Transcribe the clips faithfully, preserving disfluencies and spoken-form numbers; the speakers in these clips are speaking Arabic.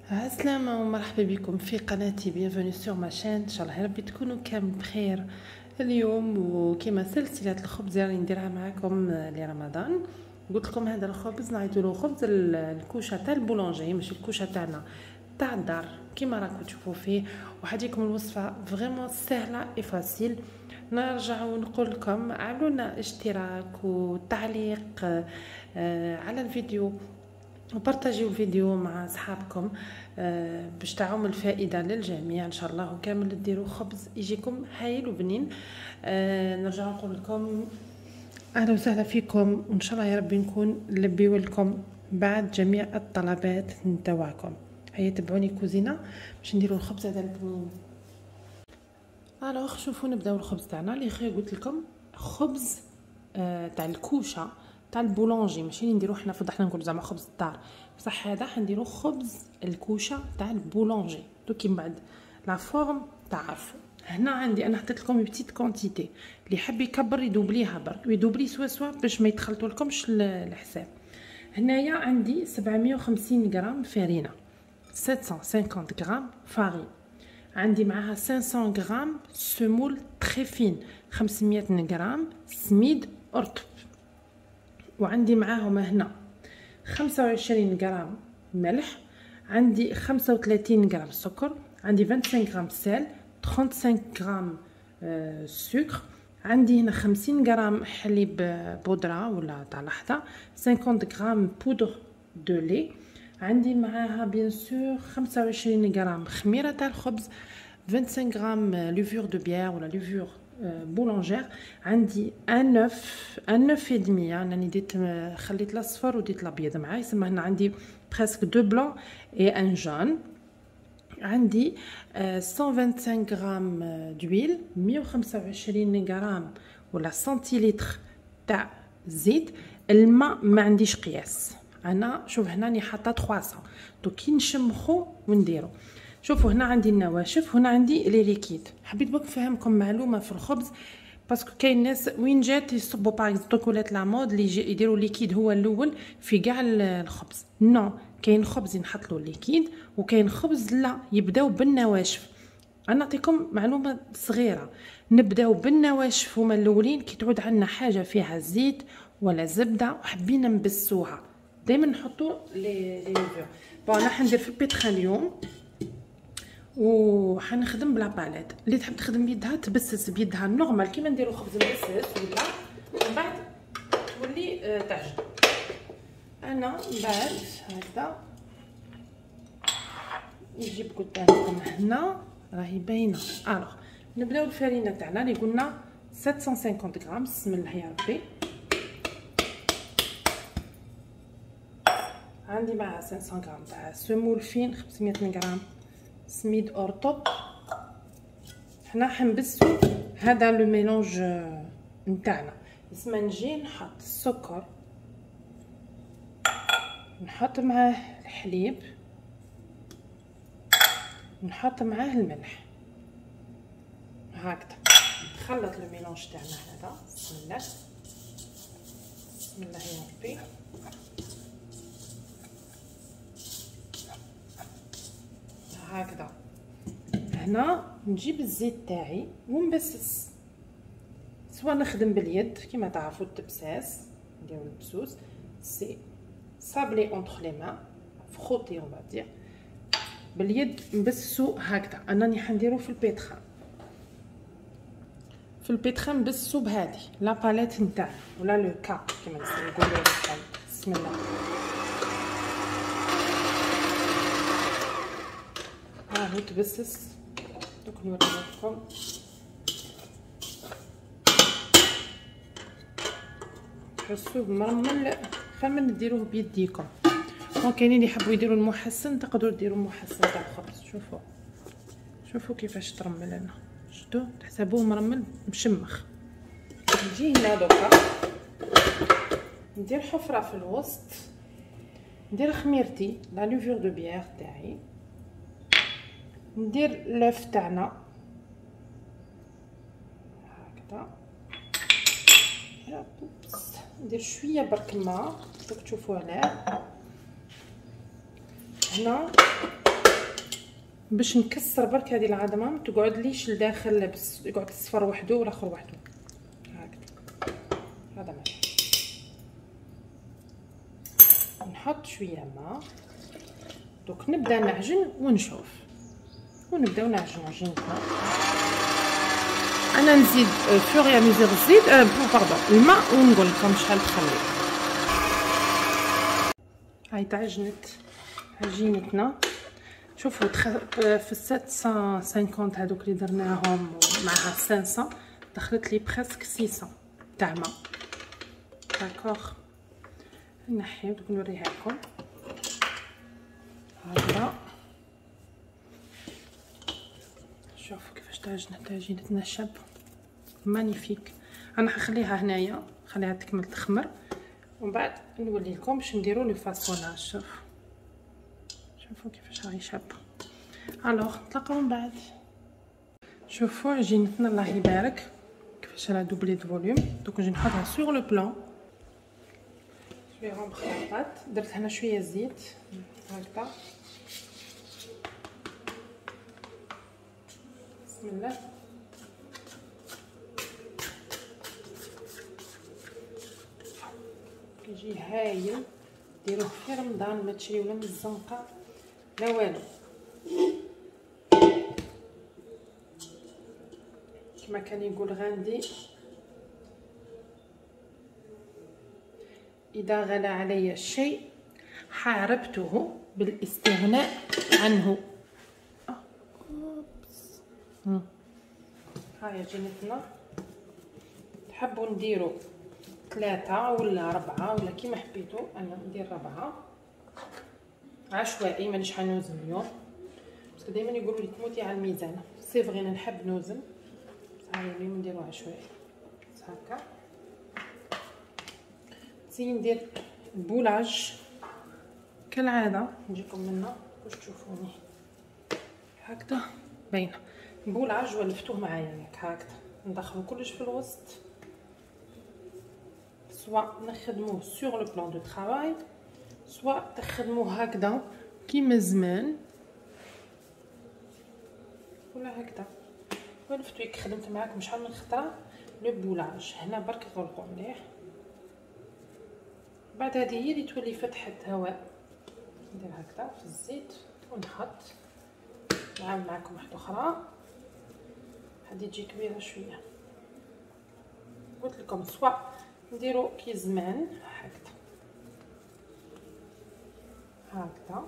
السلامة ومرحبا بكم في قناتي بيانفوني سور ما شين. ان شاء الله يا ربي تكونوا كامل بخير اليوم. وكما سلسله الخبز اللي نديرها معكم لرمضان، قلت لكم هذا الخبز نعيطوا له خبز الكوشه تاع البولونجي، ماشي الكوشه تاعنا تاع الدار كما راكم تشوفوا فيه. وحديكم الوصفه فريمون سهله اي فاسيل. نرجع ونقول لكم عملوا لنا اشتراك وتعليق آه على الفيديو، وبارطاجيو الفيديو مع اصحابكم آه باش تعم الفائده للجميع ان شاء الله، وكامل ديروا خبز يجيكم هايل وبنين. آه نرجع نقول لكم اهلا وسهلا فيكم، وان شاء الله يا ربي نكون لبيو لكم بعد جميع الطلبات نتاعكم. هيا تبعوني كوزينه باش نديروا الخبز هذا البنين. الوغ شوفوا نبداو الخبز تاعنا اللي خير قلت لكم خبز آه تاع الكوشه تاع البولونجي، ماشي نديرو حنا فضحنا نقول زعما خبز الدار، بصح هذا حنديرو خبز الكوشه تاع البولونجي. دوكي من بعد لا فورم تعرفوا. هنا عندي انا حطيت لكم بتيت كونتيتي، اللي حاب يكبر يدوبليها برك ويدوبلي سوا سوا باش ما يتخلطوا لكمش الحساب. هنايا عندي سبعمية وخمسين غرام فرينه، سبعمية وخمسين غرام فارين، عندي معاها خمسمية غرام سمول تري فين، خمسمية غرام سميد رطب، وعندي معاهم هنا خمسة وعشرين غرام ملح، عندي خمسة وثلاثين غرام سكر، عندي خمسة وعشرين غرام سال، خمسة وثلاثين غرام آه سكر، عندي هنا خمسين غرام حليب بودره ولا تاع لحظه، خمسين غرام بودر دو لي، عندي معاها بيان سور خمسة وعشرين غرام خميره تاع الخبز، خمسة وعشرين غرام لوفور دو بيير ولا لوفور بولونجير، عندي ان نوف ان نوف ودمي، راني ديت خليت الاصفر وديت الابيض معايا، يسمى هنا عندي بريسك دو بلون اي ان جون، عندي مية وخمسة وعشرين غرام دويل، مية وخمسة وعشرين غرام ولا سنتيلتر تاع زيت. الماء ما عنديش قياس، انا شوف هنا راني حاطه ثلاثمية، دونك كي نشمخو ونديرو. شوفوا هنا عندي النواشف، هنا عندي لي ليكيد. حبيت بك نفهمكم معلومه في الخبز، باسكو كاين ناس وين جات يصبوا باغ دوكولات لا مود اللي يديروا ليكيد هو الاول في كاع الخبز. نو، كاين خبز ينحط له ليكيد، وكاين خبز لا يبداو بالنواشف. انا نعطيكم معلومه صغيره، نبداو بالنواشف هما الاولين. كي تعود عندنا حاجه فيها زيت ولا زبده وحبينا نبسوها دائما نحطوا لي لي لوفور. بون انا حندير في البيتخا اليوم وحنخدم بلا باليت. اللي تحب تخدم بيدها تبسس بيدها نورمال كيما نديرو خبز مبسس، ولا من بعد تولي آه تعجن. انا من بعد هكذا نجيب قدامكم هنا راهي باينه. الوغ نبداو الفرينه تاعنا اللي قلنا سبعمية وخمسين غرام. بسم الله يا ربي. عندي معها خمسمية غرام تاع سمول فين، خمسمية غرام سميد اورطوب. حنا حنبسو هذا لو ميلونج نتاعنا. اسما نجي نحط السكر، نحط معاه الحليب، نحط معاه الملح، هكذا نخلط لو ميلونج تاعنا هذا. بسم الله بسم الله يا ربي. هكذا هنا نجيب الزيت تاعي ونبسس، سواء نخدم باليد كما تعرفوا التبساس نديرو البسوس، سي صابلي اونتر لي مان فروتي اون فادير باليد نبسسو هكذا. انا راني حنديرو في البيتخا، في البيتخا نبسسو بهذه لا باليت نتاع ولا لو كا كما نقولوا. بسم الله. ها هو تبسس. دوك نوري لكم تحسوه مرمل، فمن ديروه بيديكم. وكاينين اللي يحبوا يديروا المحسن، تقدروا ديروا المحسن تاع الخبز. شوفوا شوفوا كيفاش ترمل لنا، شفتوا تحسبوه مرمل مشمخ. نجي هنا دوكا ندير حفره في الوسط، ندير خميرتي لا لوفور دو بيير تاعي، ندير لوف تاعنا هكذا، ندير شويه برك الماء دوك تشوفوا عليه. هنا باش نكسر برك هذه العظمه، ما تقعدليش لداخل، بس يقعد الصفر وحده والاخر وحده هكذا. هذا ماشي. نحط شويه ماء دوك نبدا نعجن ونشوف، ونبداو نعجنو عجينتنا. انا نزيد فوريا ميزور الزيت أه باردون الماء، ونقول لكم شحال تخلي. هاي تعجنت عجينتنا. شوفوا في سبعمية وخمسين هذوك اللي درناهم معها خمسمية دخلت لي بريسك ستمية تاع ماء. داكوغ نحيو دوك نوريها لكم هكذا. شوفوا كيفاش تعجنت عجينتنا شابه مانيفيك. انا حخليها هنايا، خليها تكمل تخمر، ومن بعد نولي لكم باش نديروا لو فاصوناج. شوف شوفوا كيفاش راهي شابه. الوغ نتلاقاو من بعد. شوفوا عجينتنا الله يبارك كيفاش راه دوبلي د فوليوم. دوك نجي نحطها سور لو بلان شويه مخلطات. درت هنا شويه زيت هكذا. بسم الله. كيجي هايل، ديروه في رمضان ما تشريو لا من الزنقه لا والو. كما كان يقول غاندي: اذا غلا علي الشيء حاربته بالاستغناء عنه. هاي عجينتنا. تحبوا نديروا ثلاثة ولا أربعة ولا كيما حبيتوا. أنا ندير ربعة عشوائي، مانيش حنوزن اليوم بس دائما يقولوا لي تموتي على الميزان. سي فغي انا نحب نوزن، بس هاي اليوم نديرو عشوائي بس هكا. نسي ندير البولاج كالعادة، نجيكم منه باش تشوفوني هكذا باينه. البولاج ولفتوه معايا ياك هكذا، ندخلو كلش في الوسط، سوا نخدموه سور لو بلان دو طرافاي، سوا تخدموه هكذا كيما زمان ولا هكذا. ولفتو ياك خدمت معاكم شحال من خطره لو بولاج. هنا برك غلقوا مليح، بعد هذه هي اللي تولي فتحه هواء. ندير هكذا في الزيت ونحط. نعاود معكم واحده اخرى، هذه تجي كبيره شويه. قلت لكم سوا نديرو كي زمان هكذا هكذا،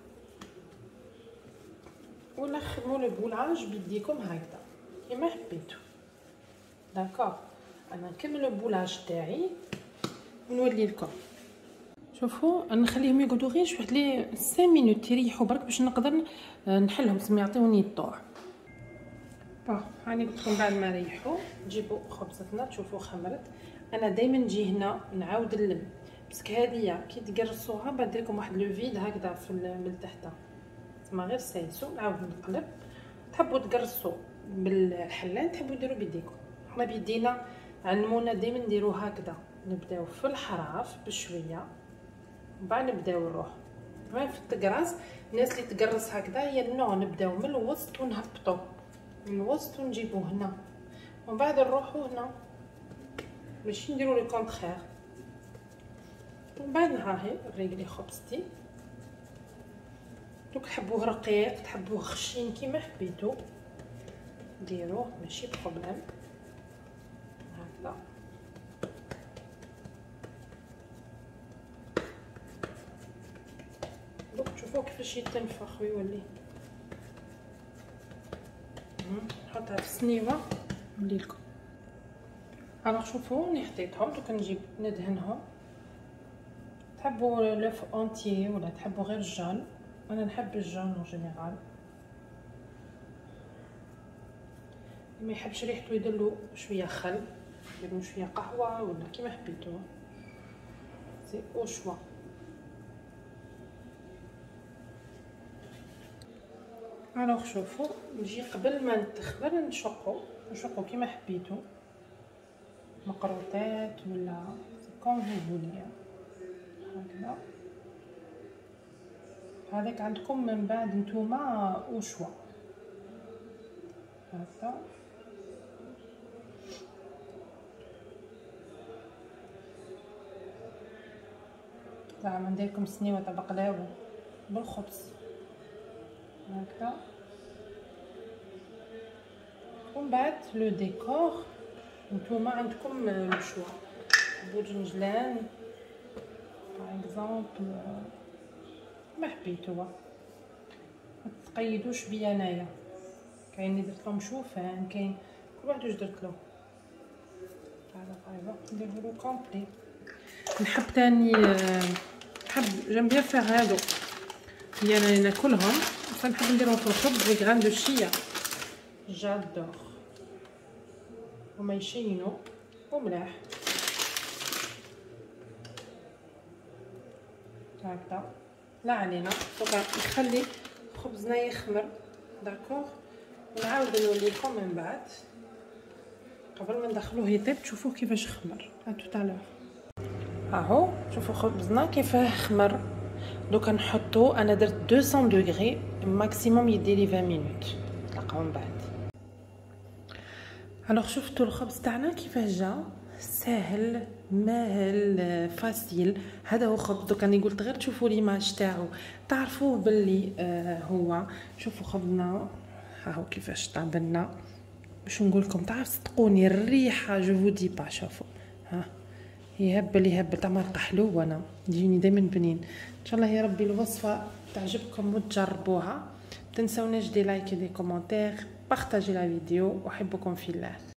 ولا خدموا لو بولاج بيديكم هكذا كيما حبيتو. داكوغ انا نكمل البولاج تاعي ونولي لكم. شوفوا نخليهم يقعدوا غير شويه لي خمسة مينوت يريحوا برك باش نقدر نحلهم سما يعطيوني الضوء. باه هاني قلت لكم بعد ما ريحوا نجيبوا خبزتنا. تشوفوا خمرت. انا دائما نجي هنا نعاود نلم، بس هذه كي تقرصوها بعد دير لكم واحد لو فيد هكذا في من تحت، تما غير سايسو نعاود نقلب. تحبوا تقرصوا بالحلان تحبوا ديروا بيديكم. حنا بيدينا علمونا دائما نديروا هكذا، نبداو في الحراف بشويه ومن بعد نبداو نروح تمام في التقراص. الناس اللي تقرص هكذا هي نوع نبداو من الوسط ونهبطوا من الوسط ونجيبوه هنا ومن بعد نروحوا هنا، ماشي نديروا لي كونطخير. ومن بعد هاهي ريقلي خبزتي. دوك تحبوه رقيق تحبوه خشين كيما حبيتو ديروه، ماشي بروبليم هكذا. دوك تشوفوا كيفاش يتنفخ ويولي. نحطها في السنيوه نولي لكم. الوغ شوفوا ني حطيتهم. دوك نجيب ندهنهم. تحبوا لوف اونتيي ولا تحبوا غير الجان. انا نحب الجان اون جينيرال، ما يحبش ريحته يدلو شويه خل، يديروا شويه قهوه ولا كيما حبيتو، سي او شوا. الوغ شوفوا نجي قبل ما نتخبر نشقو نشقو كيما حبيتو، مقروطات ولا كون فو فولي هكذا هذاك عندكم من بعد نتوما وشوا هكا. زعما نديرلكم سنيوه تاع بقلاوه بالخبز هكا. ومن بعد لو ديكور نتوما عندكم لو شوا، بوجنجلان باغ اكزومبل ما حبيتو، ما تقيدوش بيا انايا. كاين اللي درت لهم شوفان، كاين كل واحد واش درت له. هذا فايبر نديرو كومبلي. نحب تاني نحب جيم بيان فيغ هادو اللي انا ناكلهم، فنحب نديرهم في الخبز لي غران دو شيا جادور، هما يشينو وملاح هكذا. لا علينا دوكا نخلي خبزنا يخمر داكوغ، ونعاود نوليكم من بعد قبل ما ندخلوه يطيب تشوفوه كيفاش خمر. ا تو تالور اهو شوفوا خبزنا كيفاه خمر. دوكا نحطو، انا درت مئتين دوغري ماكسيموم يدير لي عشرين مينوت، نتلاقاو من بعد. الوغ شفتوا الخبز تاعنا كيفاه جا، ساهل ماهل فاسيل. هذا هو خبز. دوكا راني قلت غير تشوفوا ليماج تاعو تعرفوه باللي آه هو. شوفوا خبزنا ها هو كيفاش طاب لنا. باش نقول لكم تعرف صدقوني الريحه جو فو دي با. شوفوا ها يهبل يهبل تاع مرقه حلوه، انا يجيني دائما بنين. ان شاء الله يا ربي الوصفه تعجبكم وتجربوها. تنسوناش دي لايك دي كومونتير، بارطاجي لا فيديو. احبكم في الله.